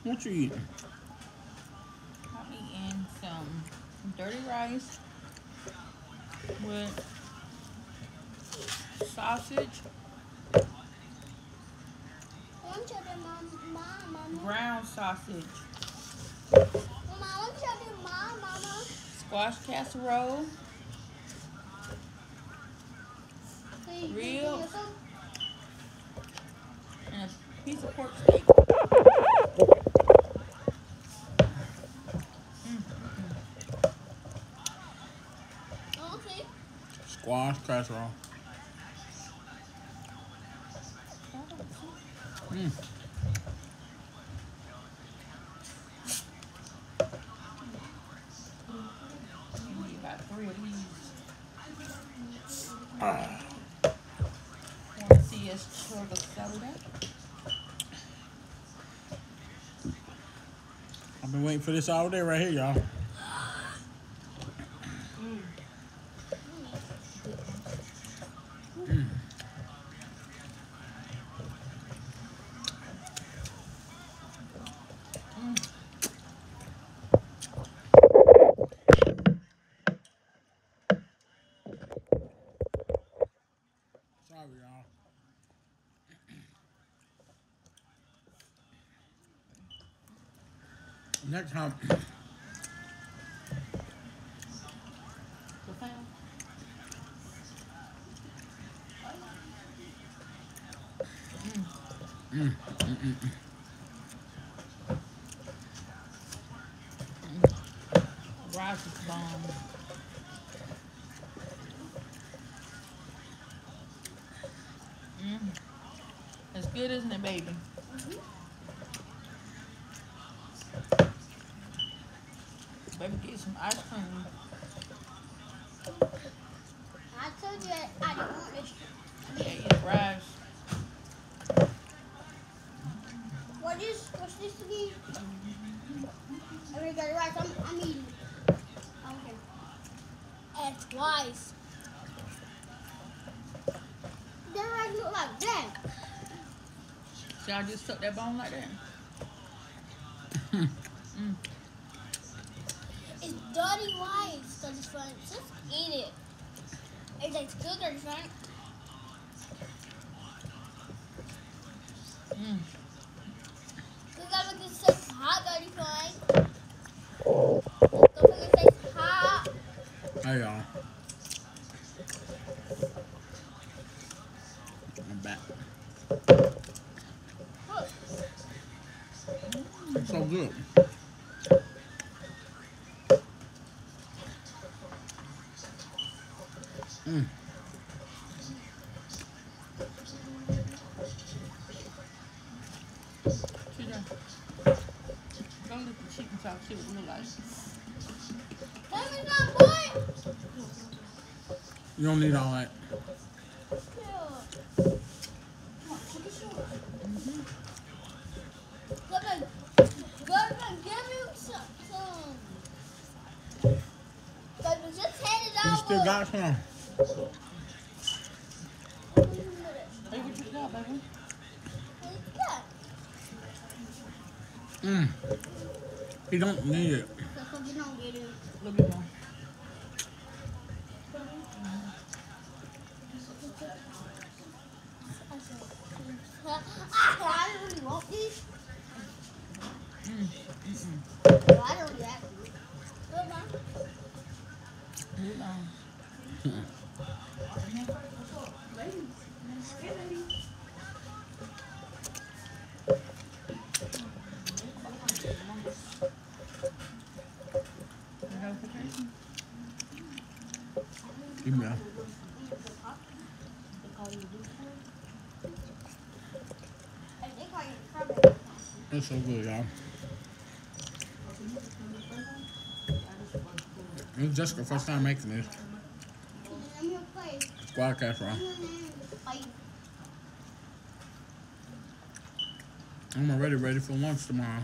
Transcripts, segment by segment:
What you eating? I'm eating some dirty rice with sausage, One children, mama. ground sausage, Mama, one children, mama. squash casserole, Please, ribs, some. and a piece of pork steak. Okay. Squash casserole. Mm. You need about 3 of these. Want to see us chug a soda? I've been waiting for this all day right here, y'all. Sorry, y'all. Next time, The pound? Rice is bomb. It's good, isn't it, baby? Baby, get some ice cream. I told you I didn't want this. Yeah, eat rice. What's this again? I already got it right. I'm eating. Okay. And twice. That rice look like that. See, I just took that bone like that. It's dirty rice. Cause it's fun. Just eat it. It tastes good or different. Cause I look it says hot dirty fine. Don't forget it says hot. hey, y'all. I'm back. Look. It's so good. Mm. See there? Go look at the chicken chop, see what it look like. That is not boy. You don't need all that. Give me some. But we just hand it You over. still got some? Hey, what you got, baby? Mm. He don't need it. That's what we don't get it. A little bit more. I don't really want these. Well, I don't get it. Hold on. Hold on. Give me that. It's so good, y'all. This is Jessica's first time making this. Squad casserole. I'm already ready for lunch tomorrow.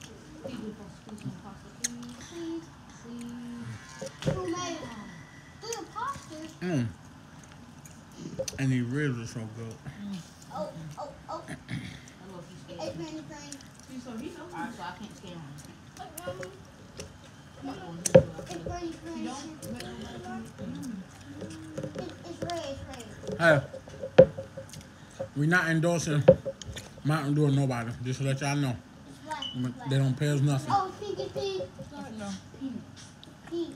Mm. And these ribs are so good. Oh. It's many things. See, so he knows. Alright, so I can't scare him. Mommy, I'm not going to do it's it. green, You green. don't? It's red, it's red. Hey, we not endorsing Mountain Dew or nobody. Just to let y'all know. It's black, it's black. They don't pay us nothing. Oh, pink is pink. No. Pink.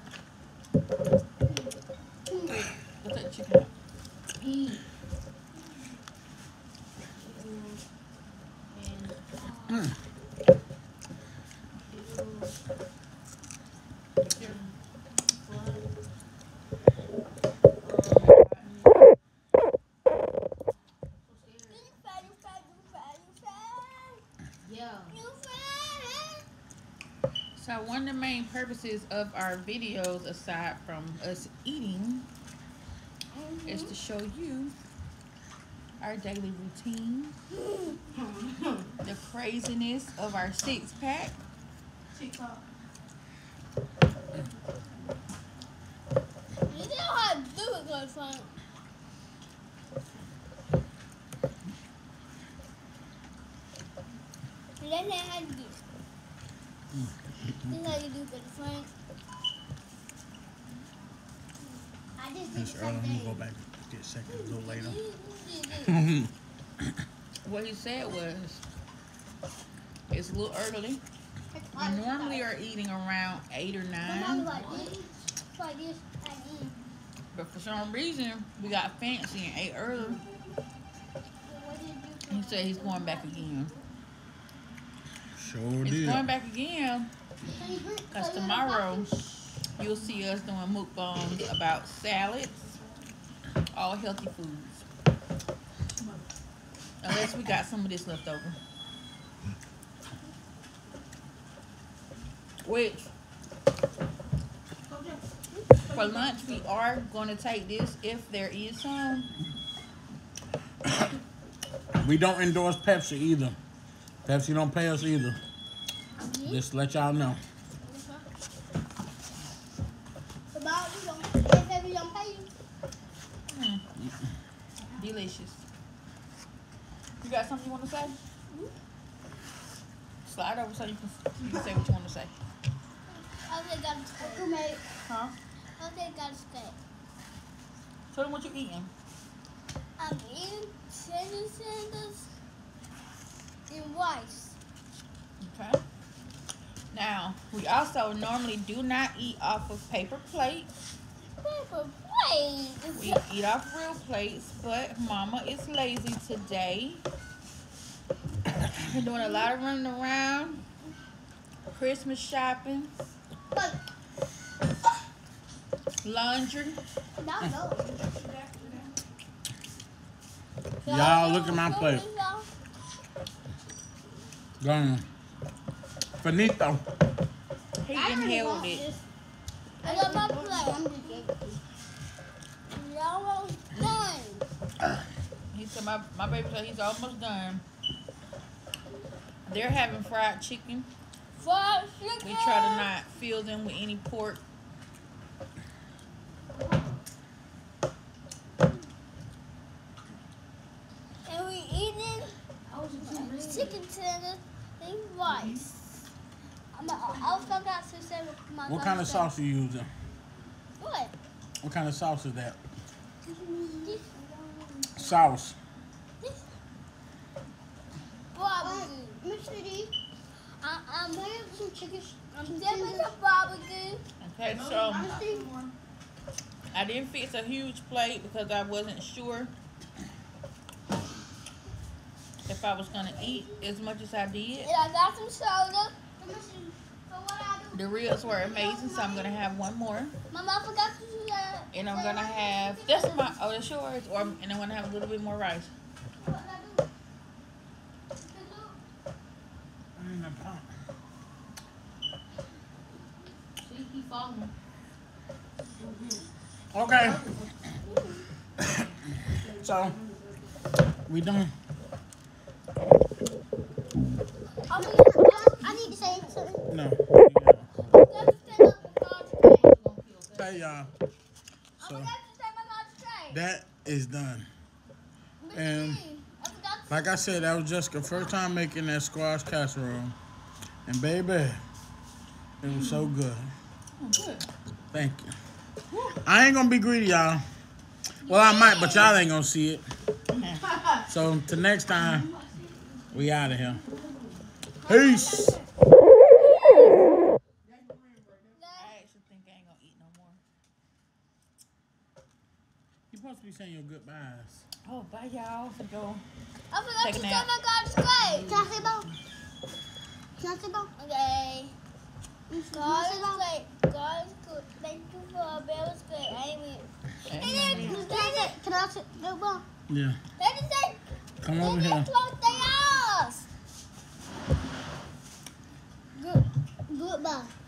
Go take the chicken out. Pink. Mm. So one of the main purposes of our videos, aside from us eating, is to show you our daily routine, the craziness of our six-pack. TikTok. You know how to do it, good fun. Let's learn how to do it. This is how you do good fun. I just did It's the early. same I'm gonna thing. go back and get second a little later. What he said was, it's a little early. We normally are eating around 8 or 9, like this, like this, and but for some reason we got fancy and ate early. He said he's going back again. Sure He's did. going back again because tomorrow you'll see us doing mukbangs about salads, all healthy foods. Unless we got some of this left over. Which, for lunch, we are going to take this if there is some. We don't endorse Pepsi either. Pepsi don't pay us either. Just to let y'all know. Delicious. You got something you want to say? Slide over so you can say what you want to say. Huh? Tell them what you're eating. I'm eating chicken sandals and rice. Okay. Now, we also normally do not eat off of paper plates. Paper We plates. eat off real plates, but Mama is lazy today. We're doing a lot of running around, Christmas shopping, But laundry. no. Y'all look at my plate. Gone. Finito. He inhaled it. I got my plate. I'm just kidding. You're almost done. He said, my baby said he's almost done. They're having fried chicken. Fried chicken. We try to not fill them with any pork. And we eating chicken tenders and rice. I also got to say my What kind of sauce you using? What? What kind of sauce is that? This. Sauce. This. Barbecue. Mr. D. I'm doing some chicken. I'm doing some barbecue. Okay, so I didn't fix a huge plate because I wasn't sure if I was gonna eat as much as I did. And I got some soda. So what I do? The ribs were amazing, so I'm gonna have one more, Mama, I forgot to do that. and I'm gonna have that's yours, and I'm gonna have a little bit more rice. What I do? See, he following. Okay. So, we done. I need to say something. No. I forgot to say my God's tray. Say y'all. I So, forgot to say my God's tray. that is done. Mr. and- D, I forgot to Like I said, that was Jessica's first time making that squash casserole. And baby, it was so good. Oh, good. Thank you. I ain't gonna be greedy, y'all. Well, I might, but y'all ain't gonna see it. So, till next time, we out of here. Peace. I actually think I ain't gonna eat no more. You supposed to be saying your goodbyes. Oh, bye, y'all. To go. I forgot Take to a tell nap. my God's great. Can I say about? Can I say about? Okay. God is great. God is good. Thank you for a Bell's great. Amen. Can I say goodbye? Yeah. Let me say. Come over here. Goodbye.